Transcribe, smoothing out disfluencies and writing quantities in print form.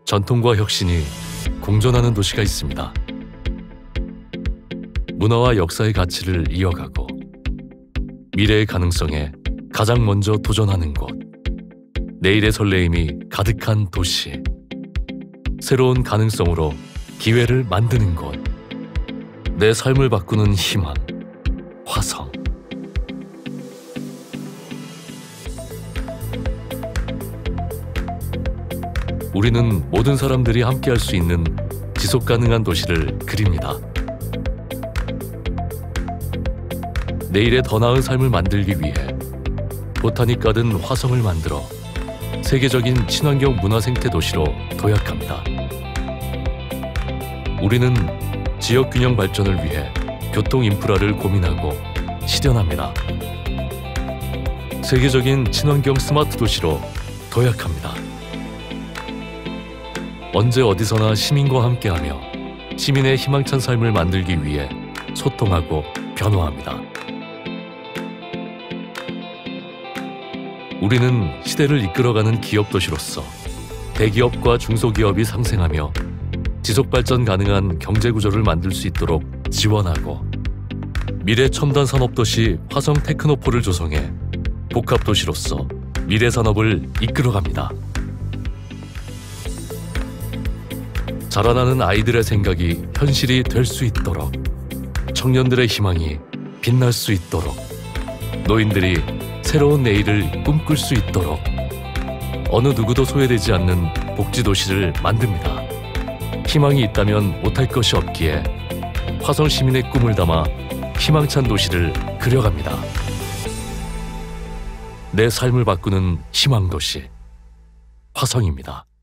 전통과 혁신이 공존하는 도시가 있습니다. 문화와 역사의 가치를 이어가고 미래의 가능성에 가장 먼저 도전하는 곳, 내일의 설레임이 가득한 도시, 새로운 가능성으로 기회를 만드는 곳, 내 삶을 바꾸는 희망, 화성. 우리는 모든 사람들이 함께할 수 있는 지속가능한 도시를 그립니다. 내일의 더 나은 삶을 만들기 위해 보타닉 가든 화성을 만들어 세계적인 친환경 문화 생태 도시로 도약합니다. 우리는 지역 균형 발전을 위해 교통 인프라를 고민하고 실현합니다. 세계적인 친환경 스마트 도시로 도약합니다. 언제 어디서나 시민과 함께하며 시민의 희망찬 삶을 만들기 위해 소통하고 변화합니다. 우리는 시대를 이끌어가는 기업 도시로서 대기업과 중소기업이 상생하며 지속발전 가능한 경제구조를 만들 수 있도록 지원하고 미래 첨단 산업도시 화성 테크노폴을 조성해 복합도시로서 미래 산업을 이끌어갑니다. 자라나는 아이들의 생각이 현실이 될 수 있도록, 청년들의 희망이 빛날 수 있도록, 노인들이 새로운 내일을 꿈꿀 수 있도록 어느 누구도 소외되지 않는 복지도시를 만듭니다. 희망이 있다면 못할 것이 없기에 화성 시민의 꿈을 담아 희망찬 도시를 그려갑니다. 내 삶을 바꾸는 희망도시, 화성입니다.